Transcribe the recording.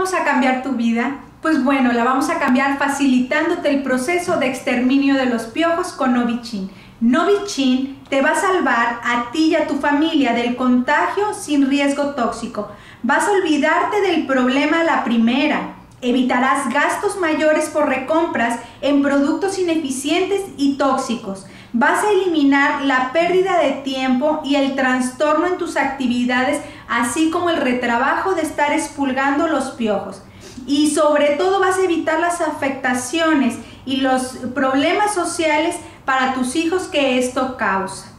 vamos a cambiar tu vida? Pues bueno, la vamos a cambiar facilitándote el proceso de exterminio de los piojos con Novichin. Novichin te va a salvar a ti y a tu familia del contagio sin riesgo tóxico. Vas a olvidarte del problema a la primera. Evitarás gastos mayores por recompras en productos ineficientes y tóxicos. Vas a eliminar la pérdida de tiempo y el trastorno en tus actividades, así como el retrabajo de estar expulgando los piojos. Y sobre todo vas a evitar las afectaciones y los problemas sociales para tus hijos que esto causa.